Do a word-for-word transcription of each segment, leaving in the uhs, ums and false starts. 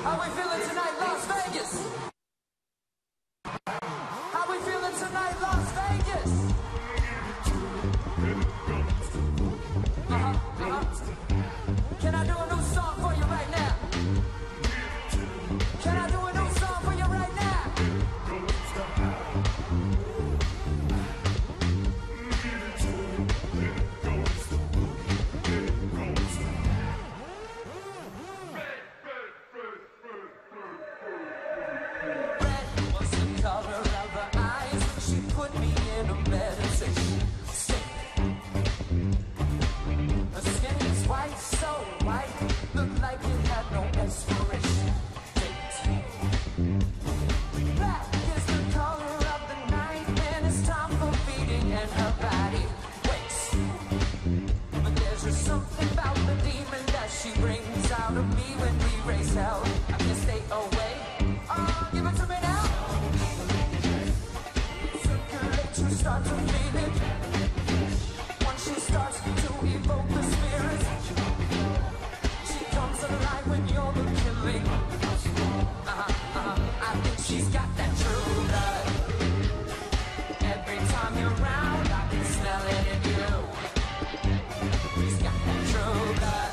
How we feeling tonight, Las Vegas? How we feeling tonight, Las Vegas? Uh-huh, uh-huh. Can I do a new song for you right now? Can I do a new song for you right now? Red was the color of her eyes. She put me in a meditation state. Her skin is white, so white, looked like it had no expiration date. Black is the color of the night, and it's time for feeding, and her body wakes. But there's just something about the demon that she brings out of me when we raise hell. I can't stay away. Oh, give it to me now. Circulate, you start to feel it. Once she starts to evoke the spirit, she comes alive when you're the killing. Uh-huh, uh-huh. I think she's got that true blood. Every time you're around, I can smell it in you. She's got that true blood.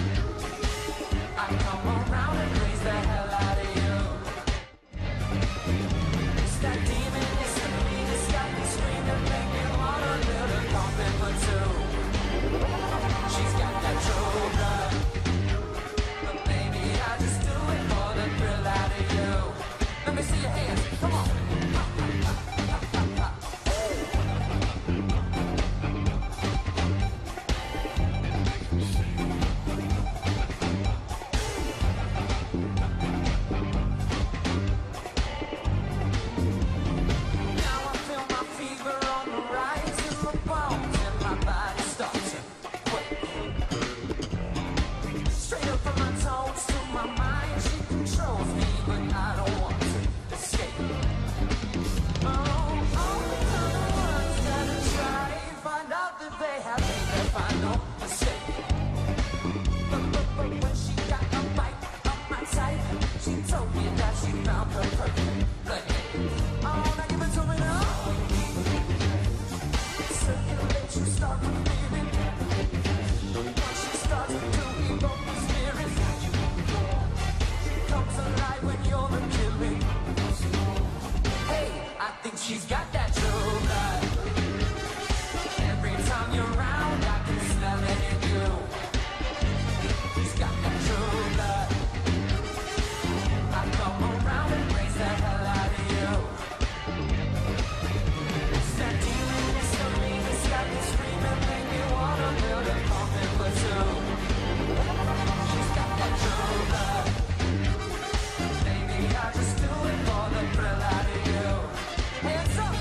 I come around and raise the hell out of you. It's that demon, it's the meanest, got me screaming, make me wanna build a coffin for two. She's got that true blood. But baby, I just do it for the thrill out of you. Let me see your hands, come on. Now I feel my fever on the rise, and my bones and my body start to quake. Straight up from my toes to my mind, she controls me, but I don't want to escape. Oh, all the other ones gotta try, find out that they have made their final mistake. But, but, but when she got a bite of my type, she told me that she found her perfect blade. Oh, now give it to me now. Circulate, you start to feel it. Once she starts to evoke the spirit, she comes alive when you're the killing. Hey, I think she's got that true blood. Every time you're around, I can smell it in you. She's got that true blood. I come around and raise the hell out of you. It's that demon, it's the meanest, got me screaming, make me wanna build a coffin for two. She's got that true blood. Baby, I just do it for the thrill out of you. Hands up.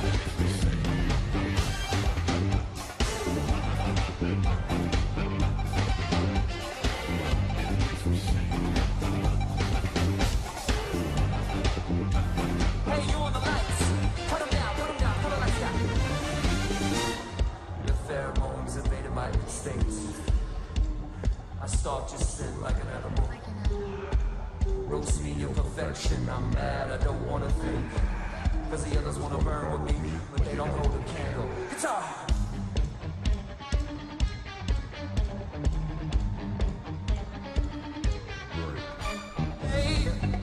Hey, you on the lights. Put 'em down, put 'em down, put the lights down. Your pheromones invaded my instincts. I stalked your sin like an animal. Roast me your perfection, I'm mad, I don't wanna think. Cause the others wanna burn with me, but they don't hold a candle. Guitar! Hey!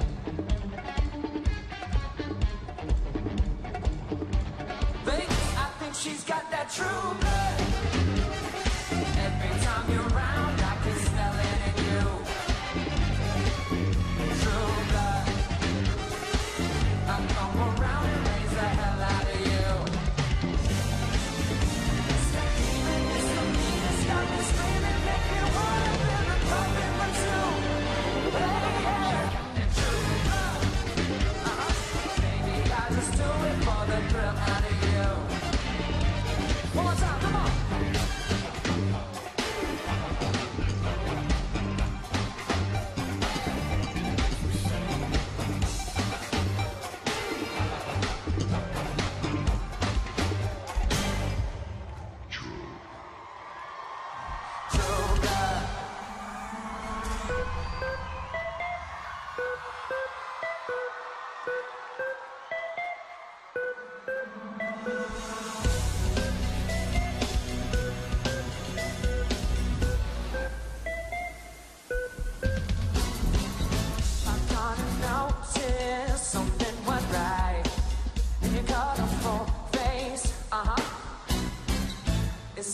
Baby, I think she's got that true blood. Every time you're around, I can smell it in you. True blood. I come around and raise the hell out of you. It's that demon, it's the meanest, got me screaming, make me wanna build a coffin for two. Hey, yeah. And true blood. Uh-huh. Baby, I just do it for the thrill out of you. One more time, come on.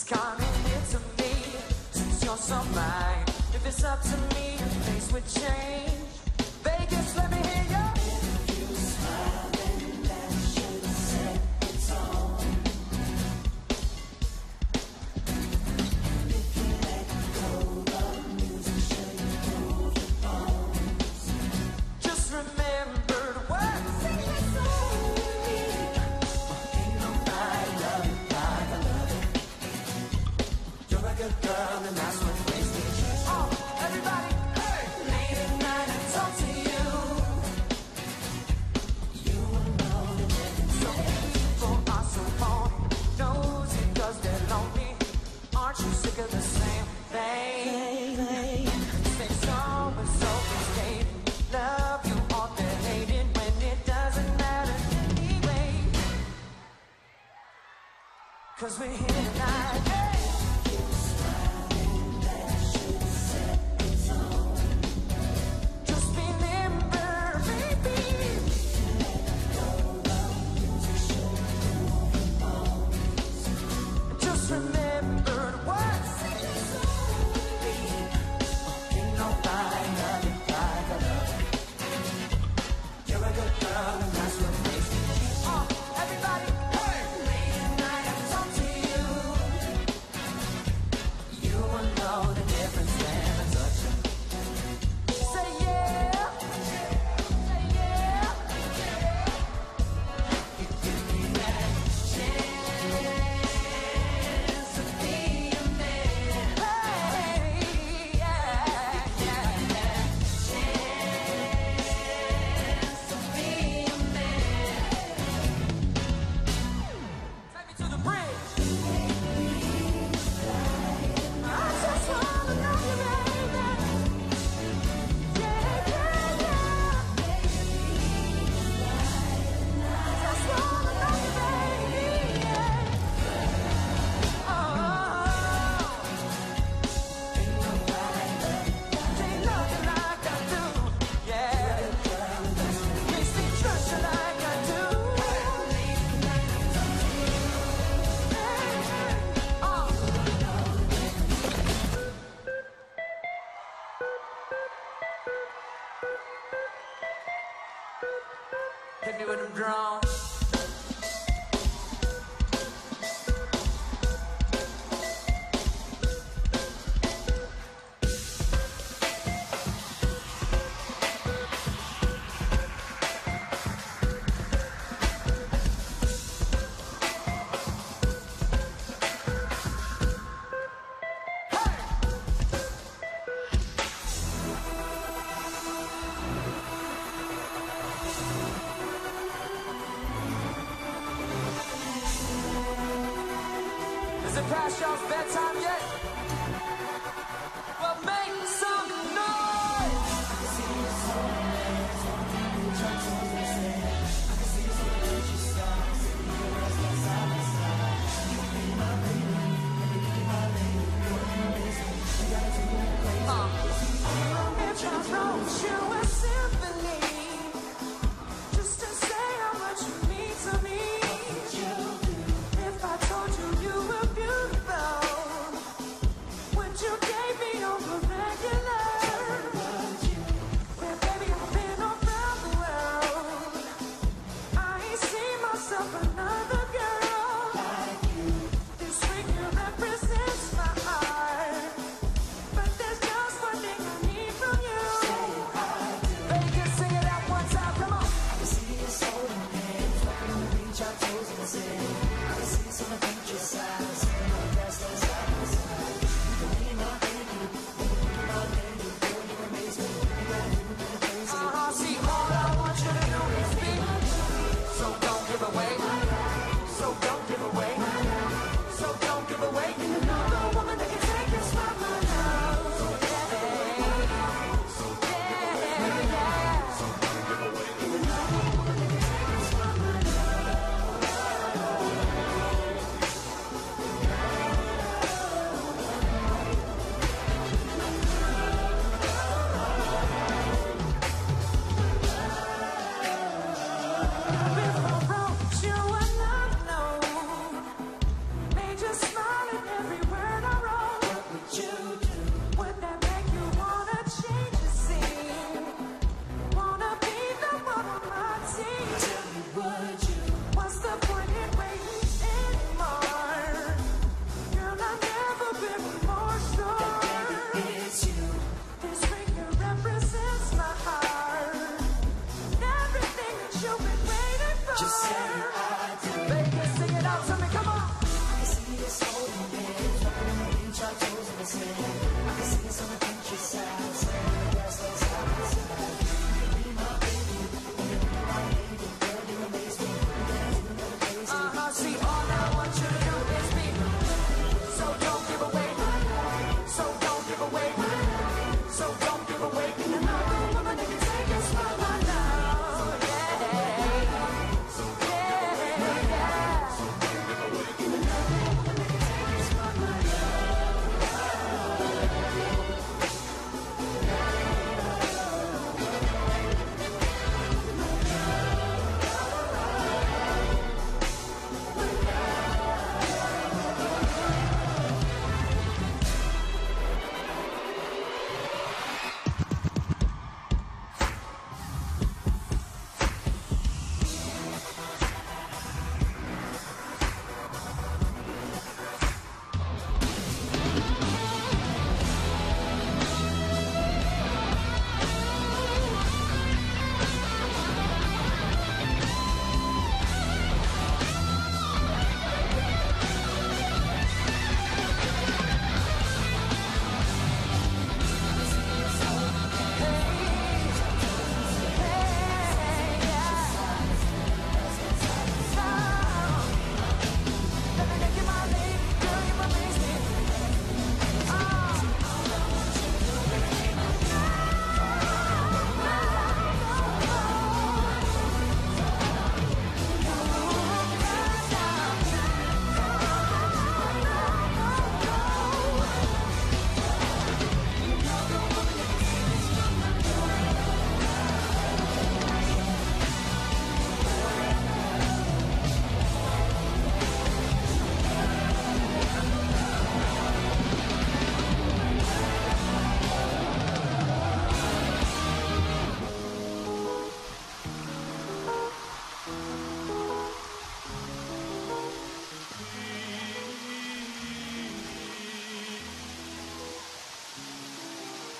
It's coming into me, since you're so mine. If it's up to me, your face would change. Vegas, let me hear you. If you smile, then that should set the tone. If you let go, the music should move your bones. Just remember the words. Sing that song with me. Ain't nobody love it like I love it. You're a good girl, and that's what makes me trust. Oh, everybody, hey! Late at night, I talk to you. You will know the difference. So many people are so phony, nosy 'cause they're lonely. Aren't you sick of the same thing? It's always so frustrating. Love you or they're hating when it doesn't matter anyway. 'Cause we're here tonight. Hey! Just remember, baby. Just remember the words. Ain't nobody love it like I love it. You're a good girl, and that's what makes me cheat. Oh, everybody, hey! Late at night, I talk to you. You will know the difference when I touch you. Say yeah. Say yeah. You give me that chance to be a man. Hey, yeah, yeah, yeah. Chance to be a man. Take me to the bridge. I just wanna know you, baby. Yeah, yeah, yeah. Just wanna know you, baby. Yeah. Oh, ain't nobody like I do. Yeah, makes me trust you like I do. Oh. Hit me with them drums. Is it past y'all's bedtime yet? Well, make some noise! Uh. If I wrote you a symphony, just to say how much you mean to me. If I told you you were beautiful, would you date me on the regular? Well, baby, I've been around the world. I ain't seen myself another girl. This ring here represents my heart, but there's just one thing I need from you.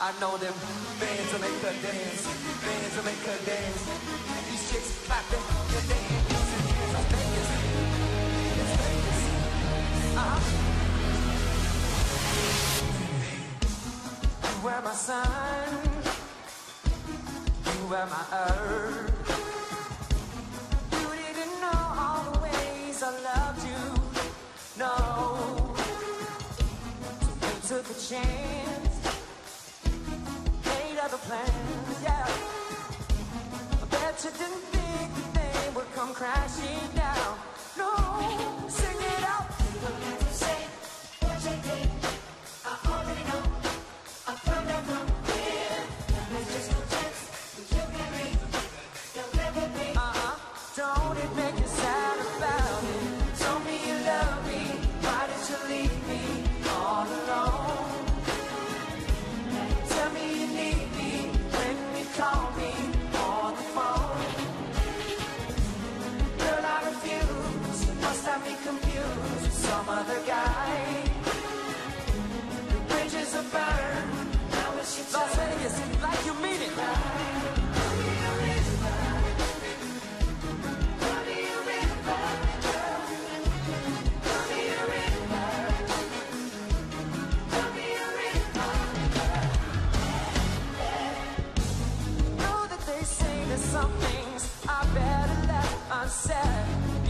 I know them bands will make her dance, bands will make her dance. These chicks clapping, their hands and hands. Las Vegas, Las Vegas. Uh-huh. You were my sun, you were my earth. You didn't know all the ways I loved you, no. So you took a chance, made other plans, yeah. I bet you didn't think that they would come crashing down, no. Sing it out. You don't have to say what you did, I already know. I found out from here, there's just no chance that you can be, you'll never be. Uh-huh, don't it make you sad about it? Told me you love me, why did you leave me all alone? Tell me you need me when you call me on the phone. Girl, I refuse, you must have me confused with some other guy. The bridges are burned, now it's your turn. Las Vegas, like you mean it. Some things I better let unsaid,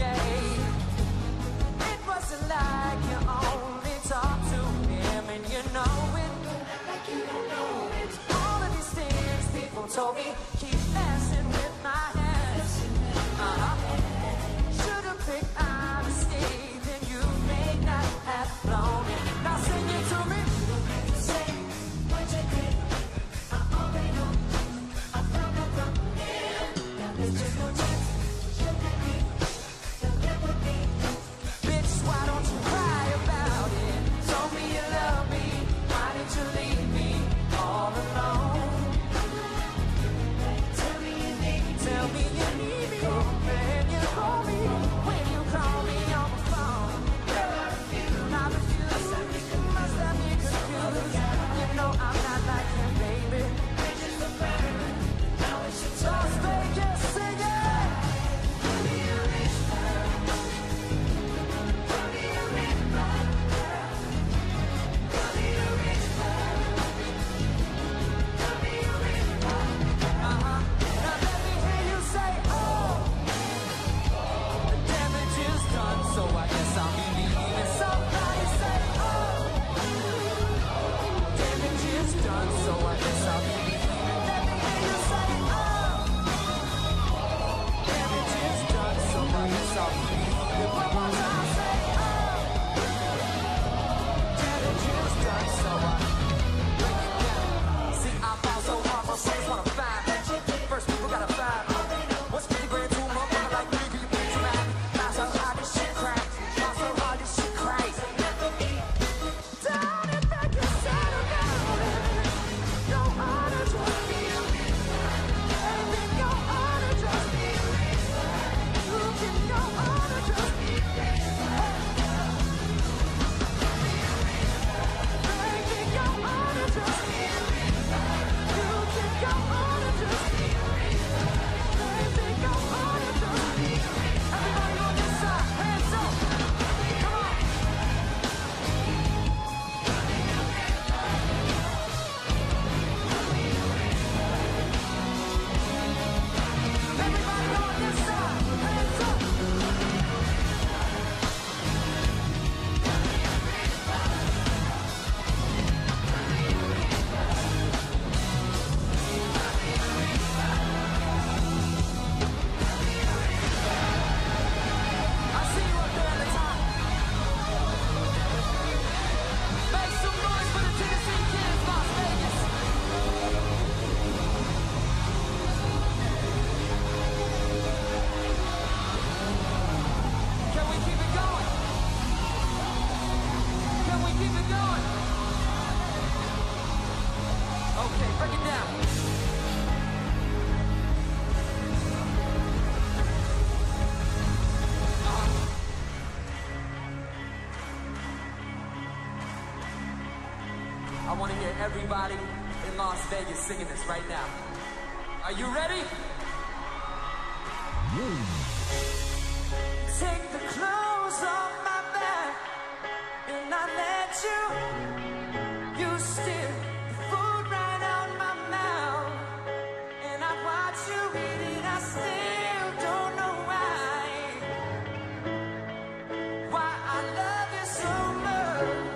yeah. It wasn't like you only talked to him and you know it. Like you don't know it. All of these things people told me keep messing with my hands. Uh-huh. Should've picked honesty, then you may not have blown it. Now sing it to me. Say what you did, I already know. I found out from there's just no chance you can be, you'll never be. Bitch, why don't you cry about it? Told me you love me, why did you leave me all alone? Tell me you need me, tell me you need me. When you call me, when you call me on the phone. Girl, I refuse, I refuse. You must have me confused. You know I'm not like you, baby. Bridges are burned, now it's your turn. Las Vegas, sing it. Give me a ring, girl. Give me a ring, girl. Give me a ring, girl. Give me a ring, girl. Uh-huh. Now let me hear you say, oh. The damage is done, so I guess I'll be leaving. Somebody say, oh. Damage is done, so I guess I'll be leaving. Let me hear you say, oh. Damage is done, so I guess I'll be leaving. One more time, say, oh. Damage is done, so I break it down. See, I fall so hard, my friends wanna find. First people gotta find. What's fifty grand to a motherfucker like me? Can you picture that? Not so hard, this shit crack. Not so hard, this shit crazy. Don't it make you sad about it? Go on and trust me. Baby, go on and trust me. You can go on and trust me. Baby, go on and trust me. You can go on and trust me. Baby, go on and trust me. Everybody on this side, hands up. Come on. Everybody on this side, hands up. I see you up there at the top. Make some noise for the Tennessee kids, Las Vegas. Can we keep it going? Can we keep it going? Okay, break it down. I want to hear everybody in in Las Vegas singing this right now. Are you ready? Take the clothes off my back and I let you. You steal the food right out my mouth and I watch you eat it. I still don't know why. Why I love you so much.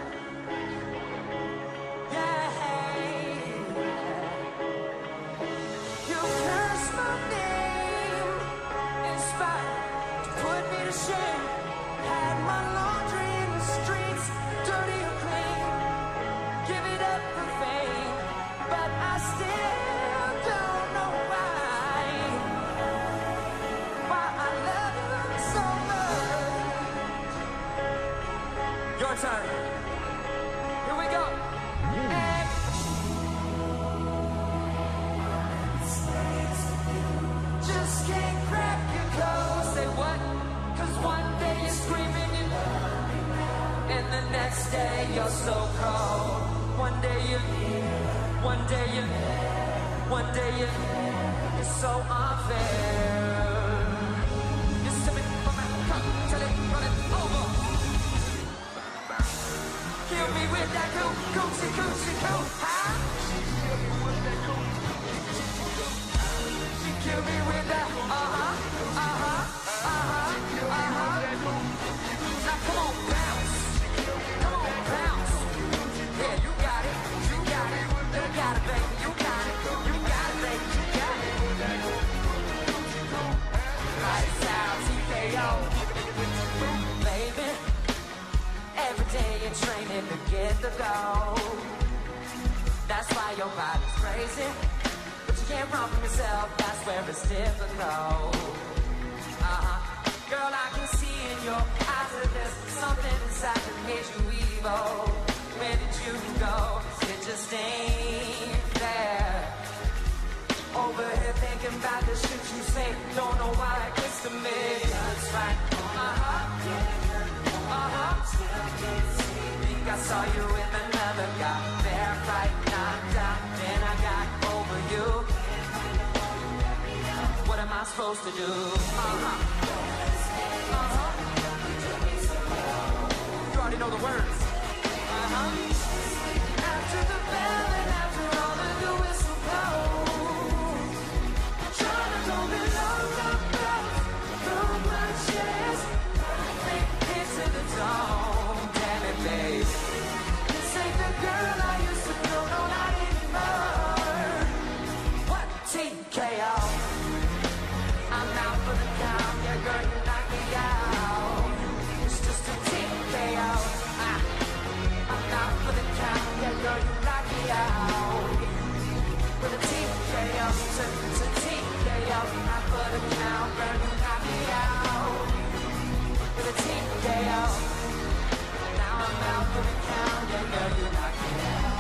Your turn. Here we go. And just can't crack your code. Say what? Cause one day you're screaming and, and the next day you're so cold. One day you, one day you, one day you, you're so unfair. You're sipping from my cup till it running over. Kill me with that coo, coochie, coochie, coo, huh? She kill me with that, uh-huh, uh-huh, uh-huh, uh-huh. Now come on, bounce. Come on, bounce. Yeah, you got it, you got it, you got it, baby, you got it, you got it, baby, you got it. Lights out, T K O. Baby. Every day you're training to get the goal. That's why your body's crazy, but you can't run from yourself. That's where it's difficult. Uh-huh. Girl, I can see in your eyes that there's something inside that made you evil. Where did you go? It just ain't there. Over here thinking about the shit you say. Don't know why it gets to me. That's right. Uh-huh. Uh-huh. Think I saw you with another guy. Fair fight, knocked out. Then I got over you. What am I supposed to do? Uh-huh. Uh-huh. You already know the words. Uh-huh. After the bell and after all of the whistle blows, trying to go below the belt through my chest. To the dawn, damn it, babe. This ain't the girl I used to know, no, not anymore. What? T K O. I'm out for the count, yeah, girl, you knock me out. It's just a T K O. Ah. I'm out for the count, yeah, girl, you knock me out. With a T K O, to, to T K O. Out for the count, girl, you knock me out. With a T K O. Now I'm out for the count, yeah, girl, you knock me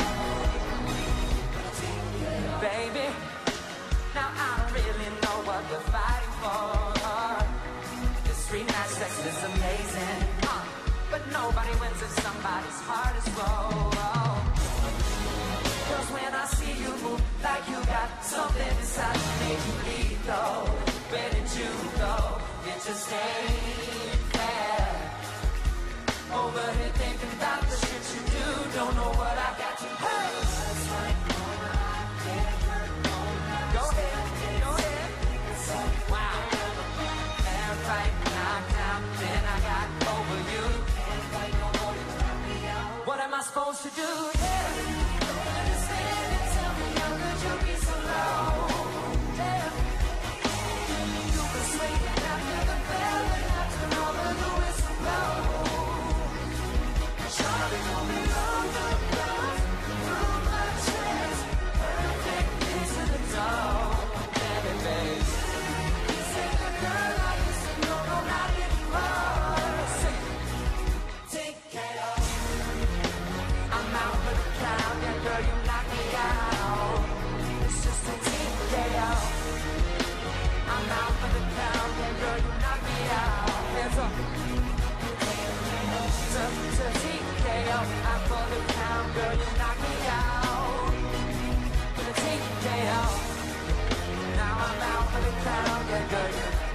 out. Baby, now I don't really know what we're fighting for. This three night sex is amazing, uh, but nobody wins if somebody's heart is full. Cause when I see you move like you got something inside that made you leave, though, where did you go? It just ain't fair. Over here thinking about the shit you do. Don't know what I got to hey. Go ahead, go ahead. Wow. Fair fight, knocked out, then I got over you. What am I supposed to do? Yeah. Don't understand it, tell me how could you be so low? Yeah. You were swinging after the bell and after all of the whistle blows. Charlie told me on the ground, through my chest, perfect into the door. Damn it, babe. This ain't the girl I used to know, no, not anymore. Sing T K O. I'm out for the count, yeah, girl, you knock me out. It's just a T K O. I'm out for the count, yeah, girl, you knock me out. Hands up. To, to T K O, I'm for the count, girl, you knock me out. K O. Now I'm out for the count, yeah, good.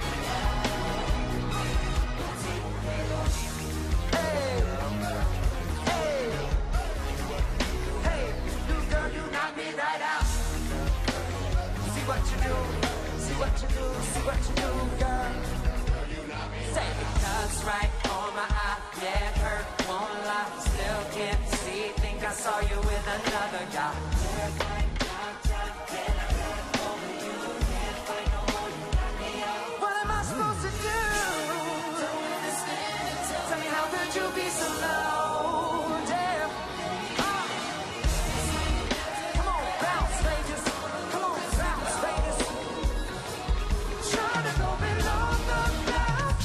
Hey, hey, hey, new girl, you knock me right out. See what you do, see what you do, see what you do, girl. Say it cuts right on my eye, yeah, it hurt, won't lie. Still can't see, think I saw you with another guy. What am I supposed to do? Tell me, how could you be so low? Damn. Ah. Come on, bounce, Vegas. Come on, bounce, Vegas. Trying to go below the belt.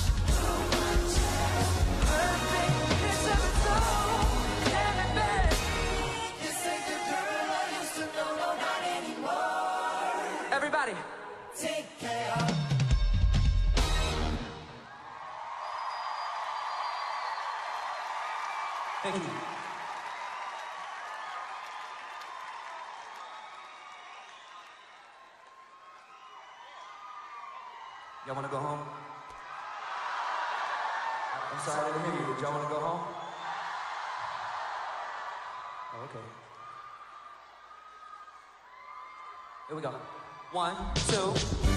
Perfect, it's ever so. Damn it, babe. This ain't the girl I used to know, no, not anymore. Everybody. Take care of. Thank you. Y'all want to go home? I'm sorry I didn't hear you. Did y'all want to go home? Oh, okay. Here we go. One, two.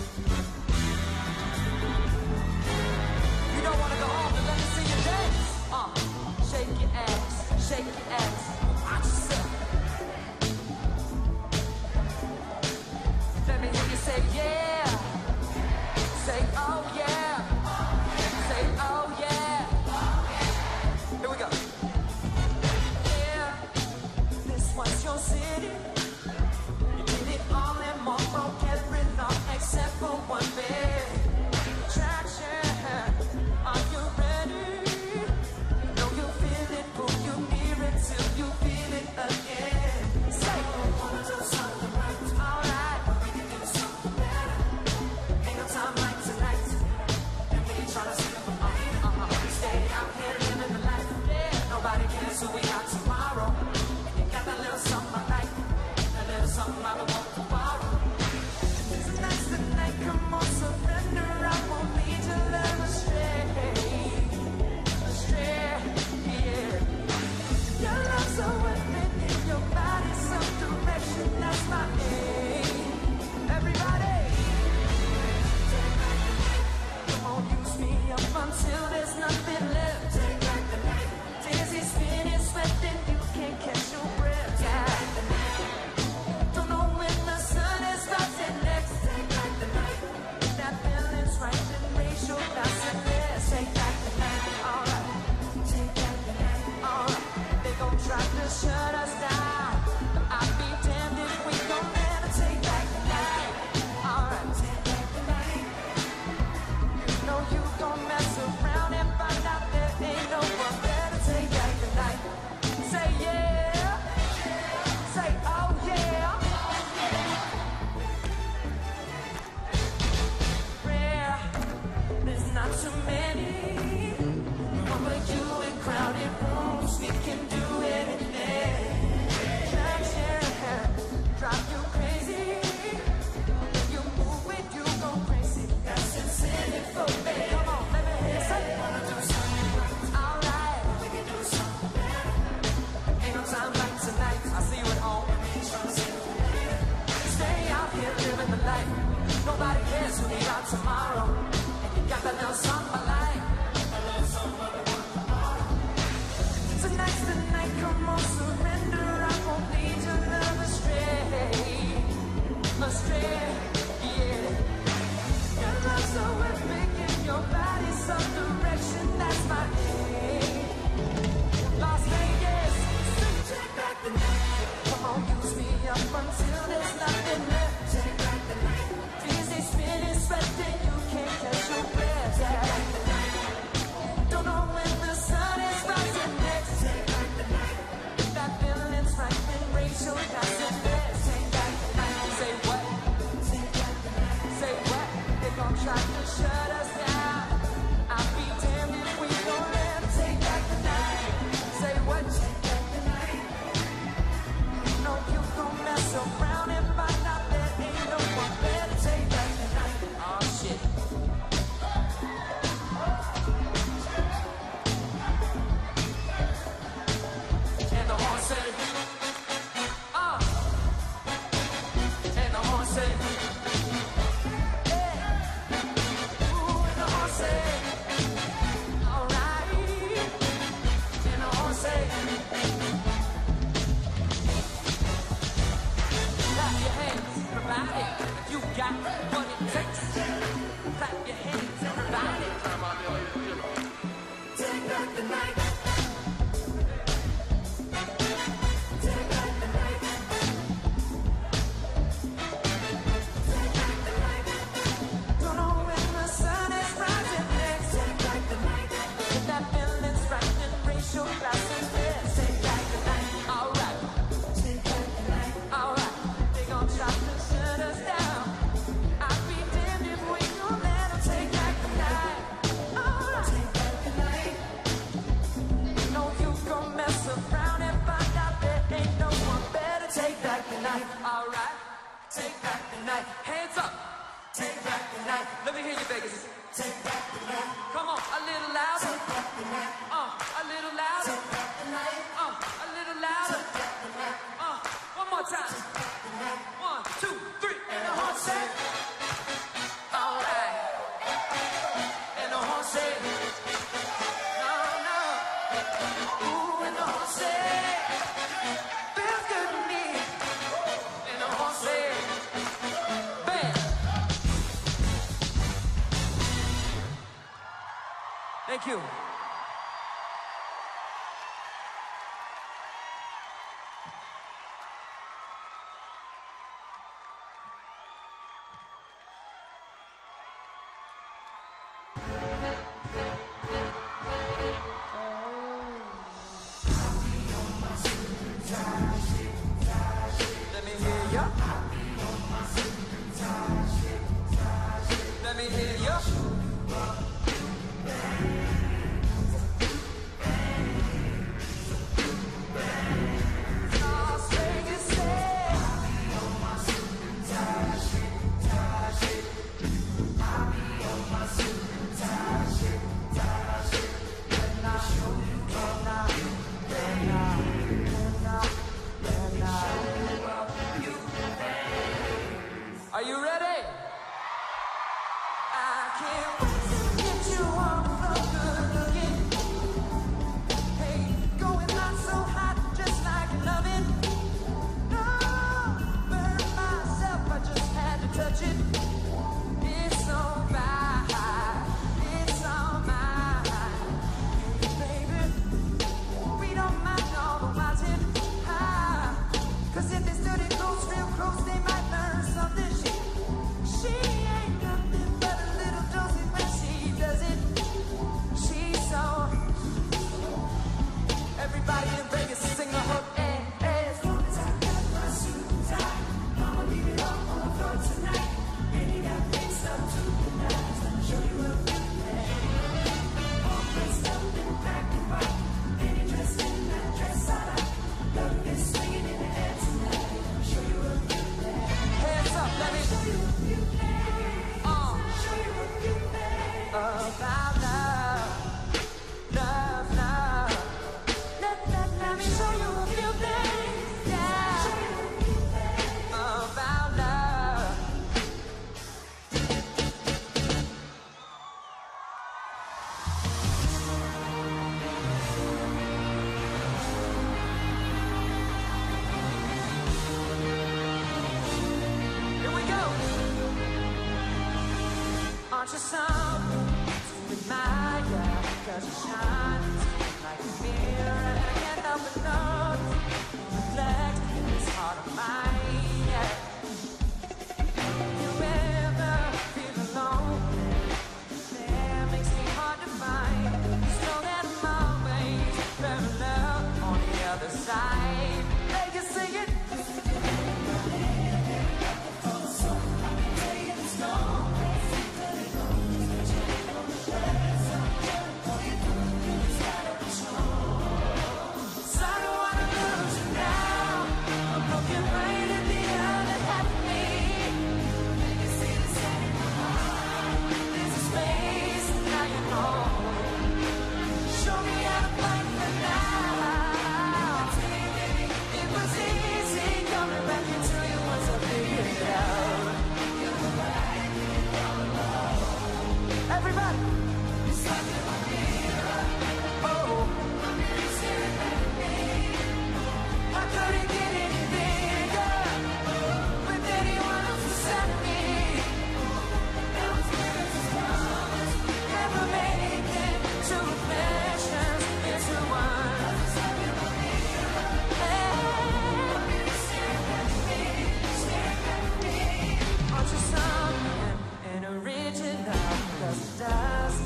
You don't want to go home, then let me see you dance. Uh, shake your ass, shake your ass. Watch yourself. Let me hear you say yeah. Say oh yeah. Say oh yeah. Here we go. Yeah, this was your city. You did it all and more, broke every law except for one bed. Traction, are you ready? Know you feel it, pull you near it till you feel it again. Say, wanna do something right, alright. We can do something better. Ain't no time like tonight. And we ain't tryna see it from up. Uh-huh. We stay out here living the life. Yeah. Nobody cares who we are tomorrow. And you got that little something I like. That little something I would want to borrow. Tonight's the night, come on, surrender. I won't lead your love astray. Astray, yeah. Your love's so within in your body, some direction, that's my aim. Everybody, come on, use me up until there's nothing left. Take back the night. Dizzy, spinning, sweating, you can't catch your breath. Yeah. Don't know when the sun is rising next. Take back the night. That feeling's right, then raise your glass and let's take back the night. Alright, take back the night. Alright, they gon' try to shut us down, but I'd be damned if we gon' never take back the night. Alright, take back the night. You know you gon' mess around and find out there ain't no one better. Take back the night. Say yeah. Say oh yeah. Rare, there's not too many. Over you in crowded rooms, we can do anything. Traction, drive you crazy. When you move it, you go crazy. That's incentive for me. Come on, let me hear you say. Wanna do something right, alright. We can do something better. Ain't no time like tonight. I see you at home. Stay out here living the life. Nobody cares who we are tomorrow. And you got that little something I like. That little something I want tomorrow. Tonight's the night, come on, surrender. I won't lead your love astray. Astray, yeah. Your love's so epic in your body, some direction, that's my aim. Las Vegas, take back the night. Come on, use me up until there's nothing left. Take back the night. Dizzy, spinning, sweating, you can't catch your breath. Take back the night. Don't know when the sun is rising next. Take back the night. That feeling's right, then raise your glass and let's take back the night. Say what? Take up. Take back the night. Let me hear you, Vegas. Take back the night. Come on, a little louder. Take back the night. Uh, a little louder. Take back the night. Uh, a little louder. Take back the night. Uh, one more time. Take back the night. One, two, three. And the horn said, all right. And the horn said, no, no. Ooh, and the horn said, feels good to me. And the horn said, bam. Thank you. Let me hear ya. Let me hear ya. Las Vegas said, I'll be on my suit and tie shit, tie shit. I'll be on my suit and tie shit, tie shit. When I show you, when I, when I, when I, when I show you things. Are you ready? I can't wait to get you on the floor, good looking. Hey, going not so hot, just like you love it. No, burn myself, I just had to touch it. It's alright, it's alright. Hey, baby, we don't mind all the watching. Ah, 'cause if they study close, real close, they might learn something. She, she ain't nothing but a little dosey when she does it. She's so. Everybody in Vegas sing the hook and as long as I got my suit and tie, I'ma leave it all on the floor tonight. And you got things up to the nines. Let me show you a few things. All dressed up in black and white, and you're dressed in that dress I like. Love is swinging in the air tonight. Let me show you a few things. Hands up, let me show you a few things. Uh, show you a few things about love, love, love. Let, let, let me show you a few things, yeah, about love. Here we go. Aren't you something to admire? 'Cause you shine like a mirror, and I can't help but notice you reflect in this heart of mine, yeah. You ever feel alone? That makes me hard to find. Just know that I'm always parallel on the other side. They can sing it. So I don't wanna lose you now. I'm looking right at the other half of me. They can see the same in my heart. There's a space, now you know. Show me how to fight for now. It was easy coming back into you once I figured it out. Everybody, it's like in my mirror. Oh, my mirror's staring back at me. I couldn't get any bigger with anyone else beside me. Now it's mirrors as ones, never making two reflections into one. It's like in my mirror. Hey, my mirror's staring back at me, staring back at me. Aren't you something, an original? 'Cause it does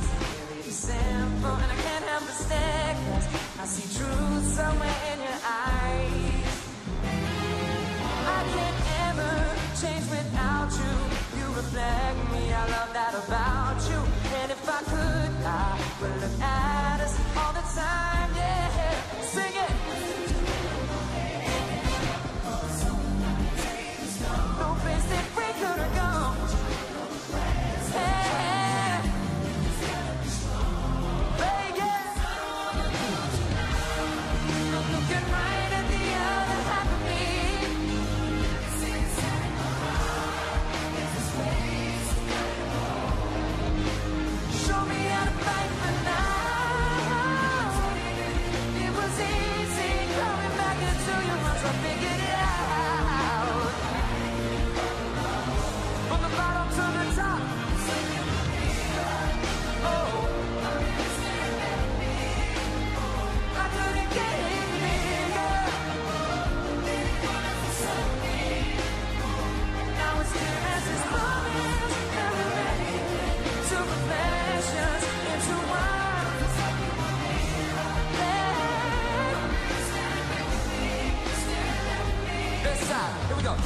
up.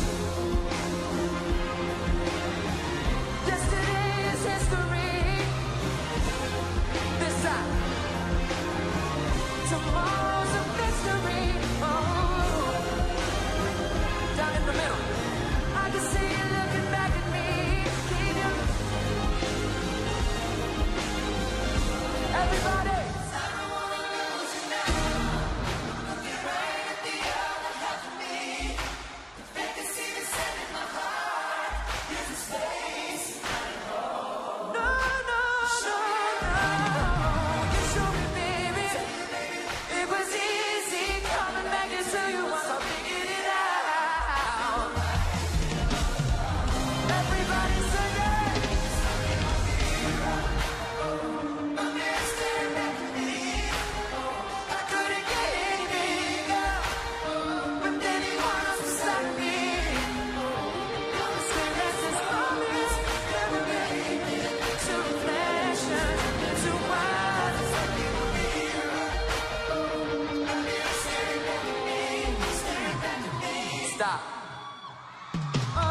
Yesterday is history. This time, tomorrow's a mystery. Oh, down in the middle, I can see you looking back at me. Keep you, everybody. Stop. Uh,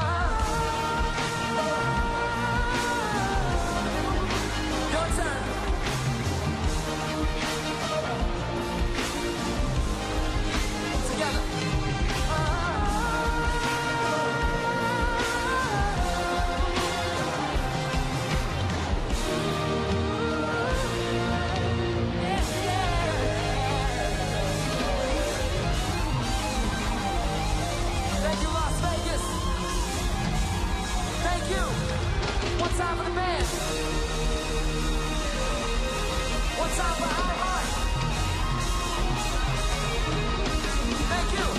your turn. Together. Uh, yeah, yeah. Thank you, Las Vegas. Thank you. One time for the band. One time for iHeart. Thank you.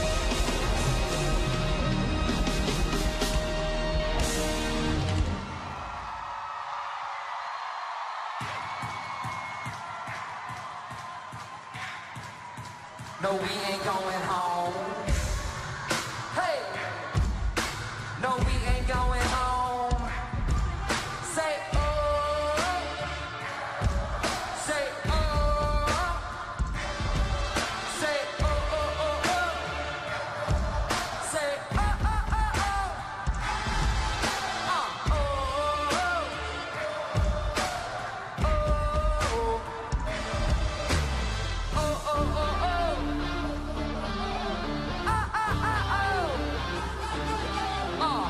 No, we ain't going home. Hey! No, we ain't going home. Say oh. Say oh. Say oh, oh, oh, oh. Say oh, oh, oh, oh. Uh, oh, oh, oh. Oh, oh, oh, oh. Ah, ah, ah, oh. Uh.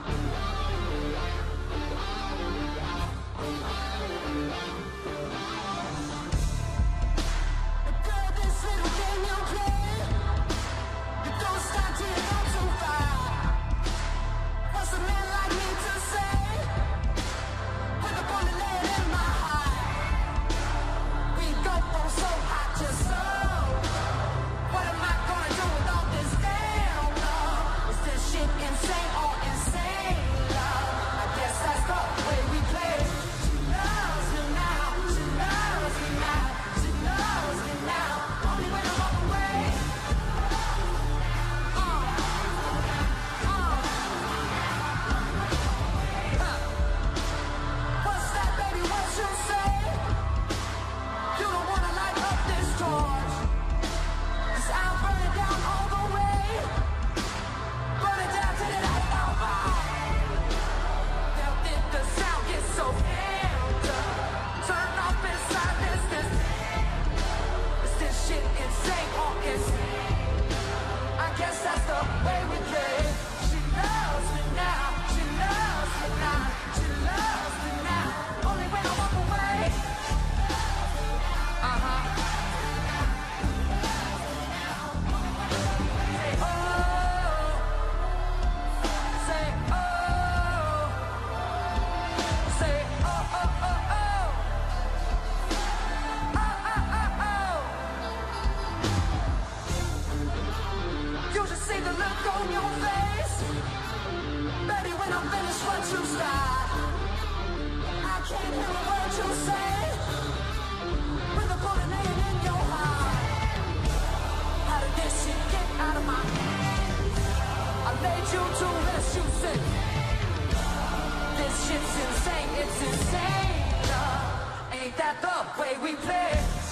Girl, this little game you play, you don't stop till you go too far. What's a man like me to say? With a bullet laying in my heart, we go from so hot to so. What am I gonna do with all this damn love? Is this shit insane or insane love? I guess that's the way we play. She loves me now, she loves me now, she loves me now. Only when I walk away. Uh, uh, huh. What's that, baby? What you say? You don't wanna light up this torch, 'cause I'll burn it down all the way. Burn it down till it has no fire. Now did the sound get so amped up? Turn off inside this, this. Is this shit insane or insane? I guess that's the way we play. She loves me now, she loves me now, she loves me now. Only when I walk away. Uh-huh. Say oh. Say oh. Say oh, oh, oh, oh. Oh, oh, oh, oh. You should see the look on your face, baby, when I'm finished what you start. I can't hear a word you say, with a bullet laying in your heart. How did this shit get out of my hands? I laid you to rest, you said this shit's insane, it's insane. Uh, ain't that the way we play?